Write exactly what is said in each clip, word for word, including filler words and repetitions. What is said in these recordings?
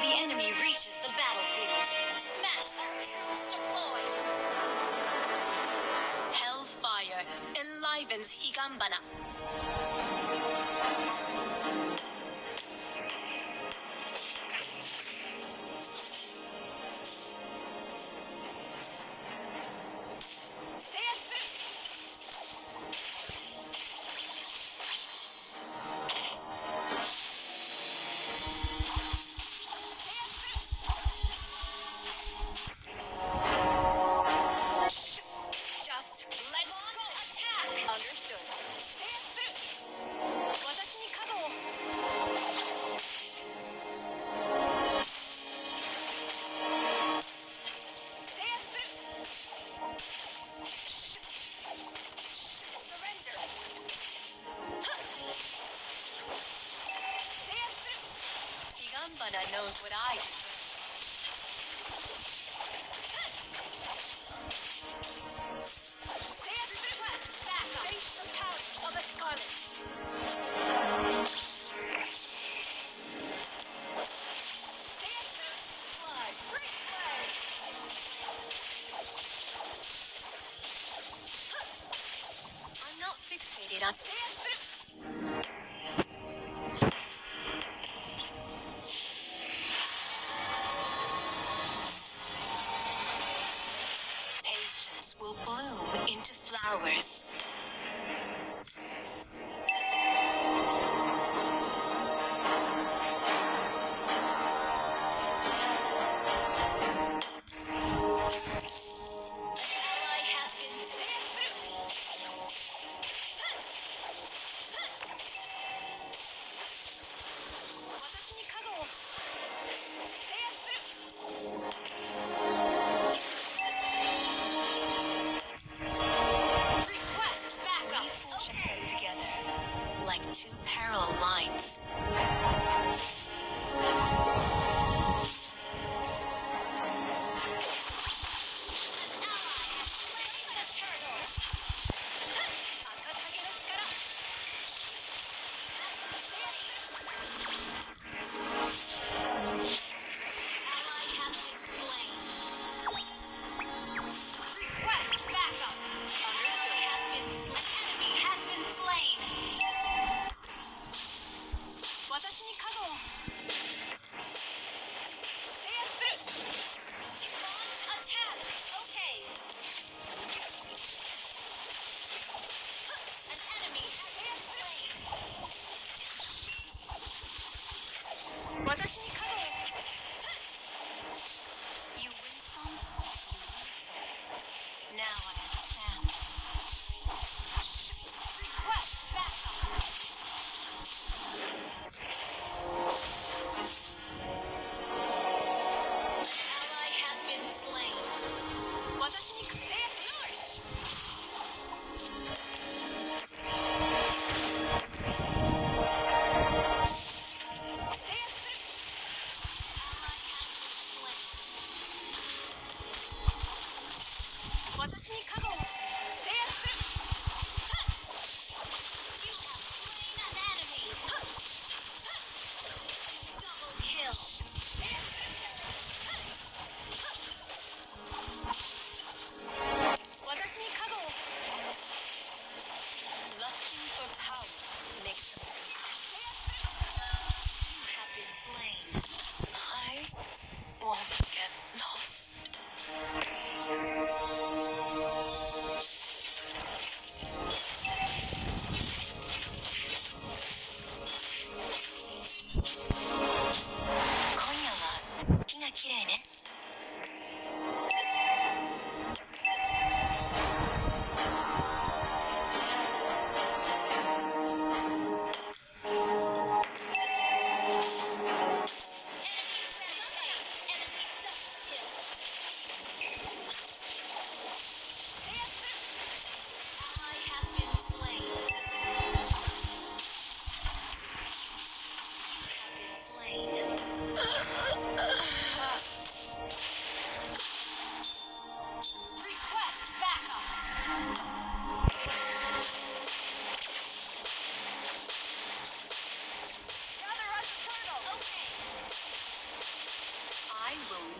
the enemy reaches the battlefield, smash their troops deployed. Hellfire enlivens Higanbana. Higanbana knows what I deserve. Face the power of the Scarlet. Blood. I'm not fixated on patience will bloom into flowers. Like two parallel lines. You win some, you lose some. Now I understand. Request backup. Ally has been slain. Lusting for power makes them you have been slain. I won't get lost. Konya wa tsuki ga kirei ne.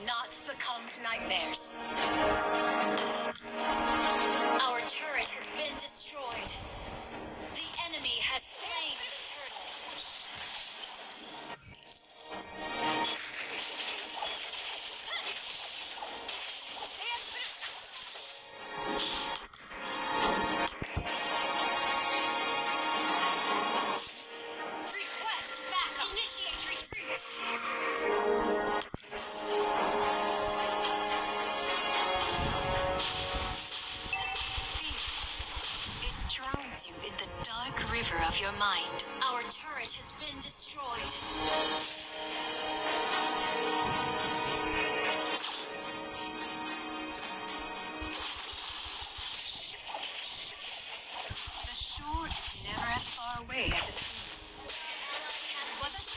not succumb to nightmares. Our turret has been destroyed. The enemy has slain the turtle. Request backup. Initiate retreat. It drowns you in the dark river of your mind. Our turret has been destroyed. The shore is never as far away as it seems. What is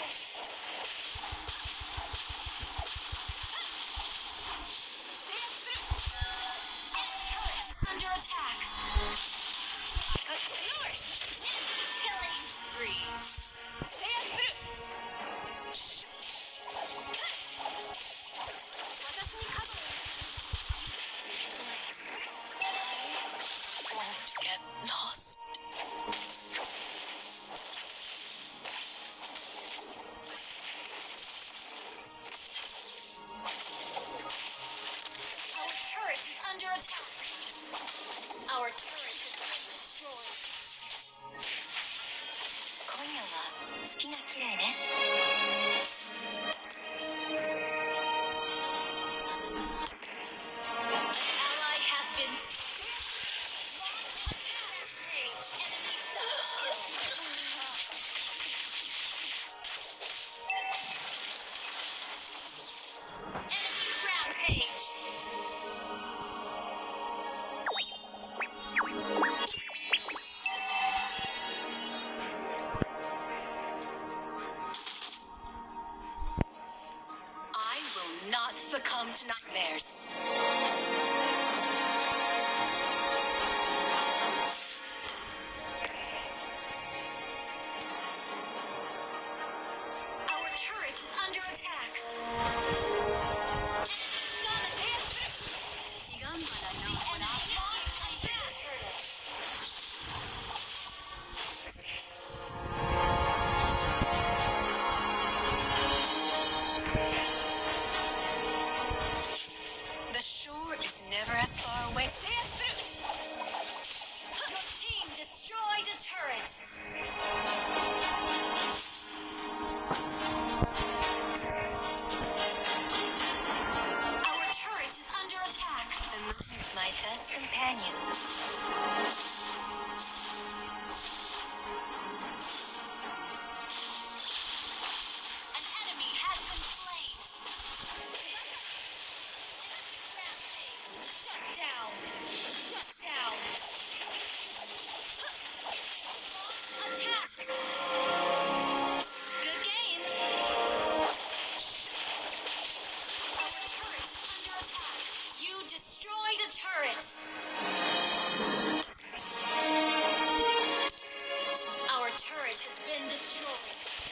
under attack. Cut yours. Killing spree. Say it through. I won't get lost. Our turret is under attack. Our turret has been destroyed. 今夜は月が綺麗ね。Ally has been enemy double kill. Enemy rampage. I will not succumb to nightmares. Our turret is under attack. The shore is never as far away. See it through. Your team destroyed a turret. Our turret is under attack. The moon is my best companion. An enemy has been slain. Shut down. Shut down. Attack. Good game. Our turret is under attack. You destroyed a turret. Our turret has been destroyed.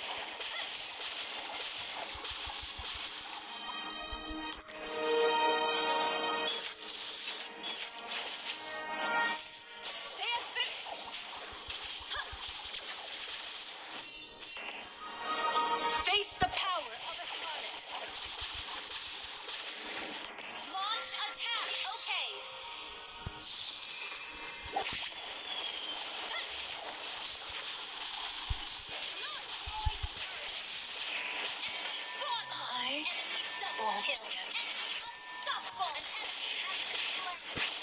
Face the power of a Scarlet. Launch attack. Okay. I won't get unstoppable. An enemy has been slain.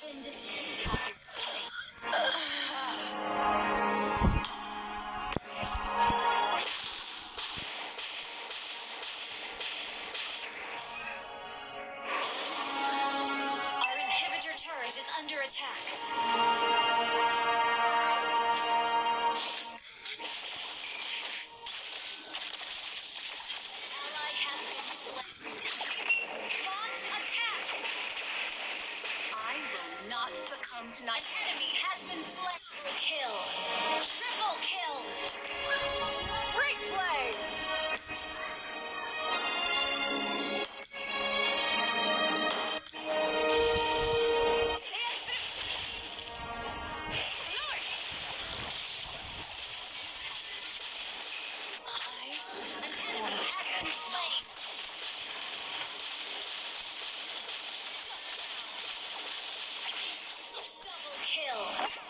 been destroyed. Our inhibitor turret is under attack. Ally has been slain. Launch attack! I will not succumb tonight. An enemy has been slain. Kill. Triple kill. Great play! Kill.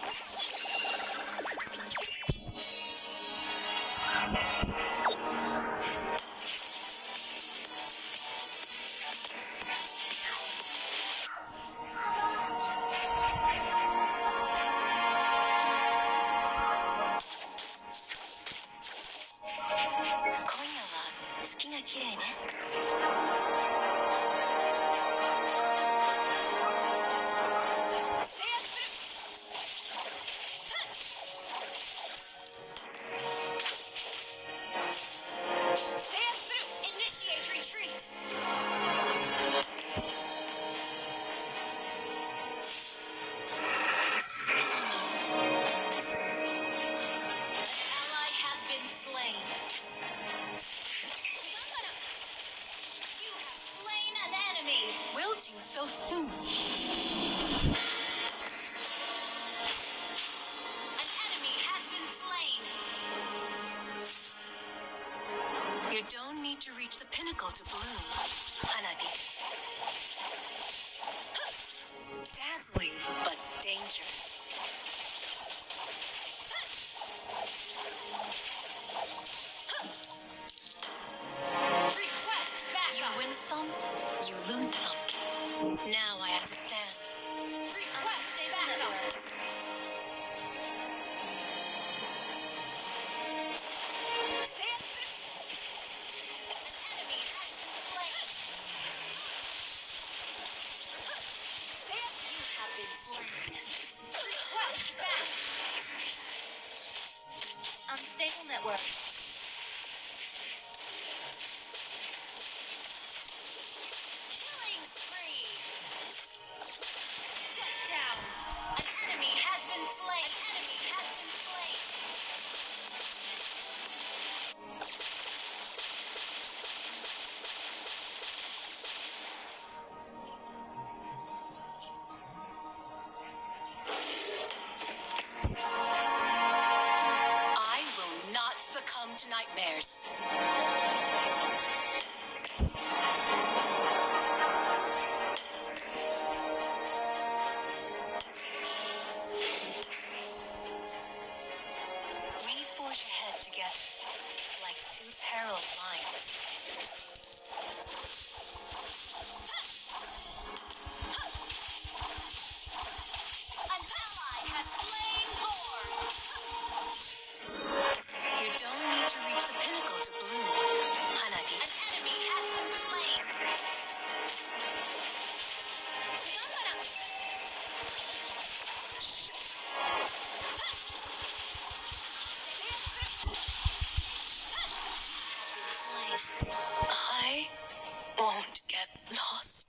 Retreat! Ally has been slain. You have slain an enemy. Wilting so soon. An enemy has been slain. You don't need to reach the pinnacle to bloom, Hanabi. Dazzling, but dangerous. Request backup. You win some, you lose some. Now I understand. Request backup. Request back. Unstable network. Killing spree. Shut down. An enemy has been slain. An enemy has been slain. Succumb to nightmares. We forge ahead together, like two parallel lines. An ally has slain Thor. You don't need to reach the pinnacle to bloom, Hanabi. An enemy has been slain. I won't get lost.